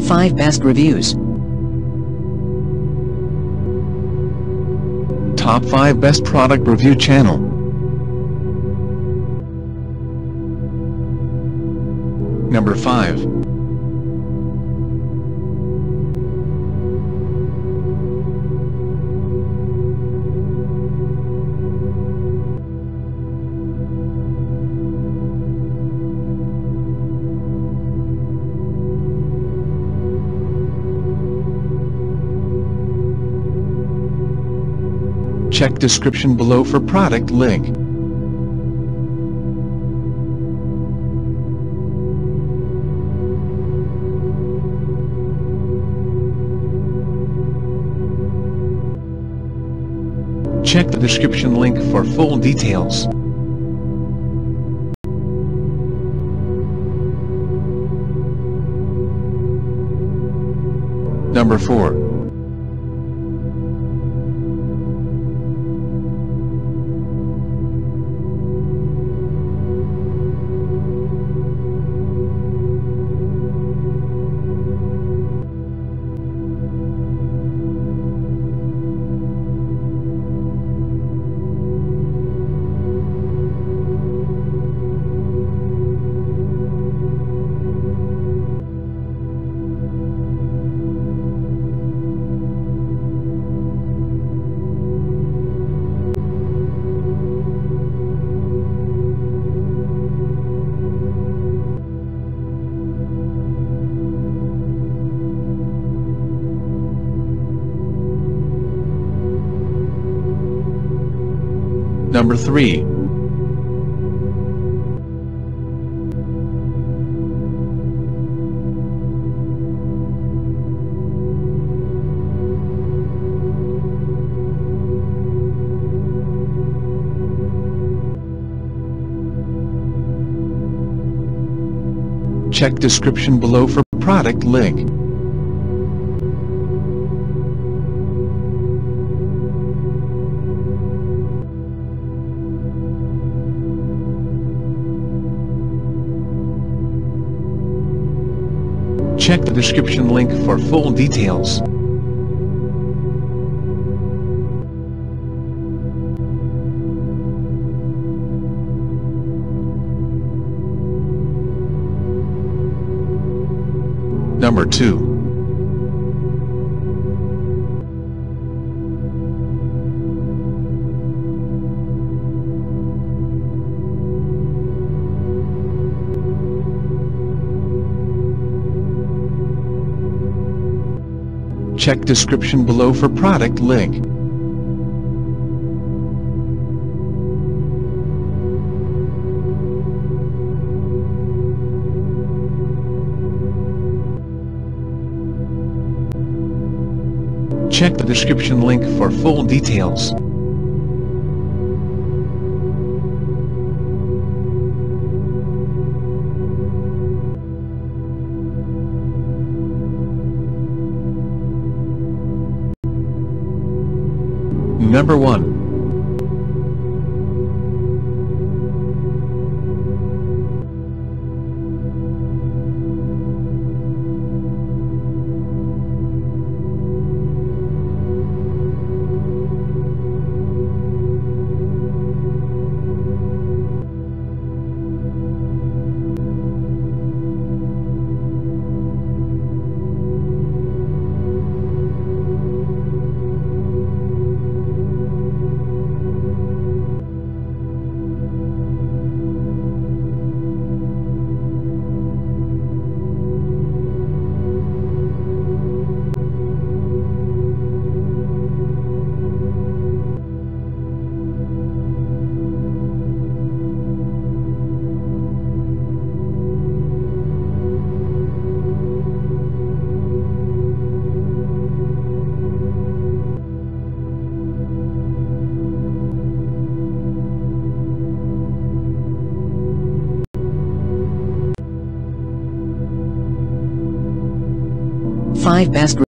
5 Best Reviews. Top 5 Best Product Review Channel. Number 5. Check description below for product link. Check the description link for full details. Number 4. Number 3. Check description below for product link. Check the description link for full details. Number 2. Check description below for product link. Check the description link for full details. Number 1. Five Best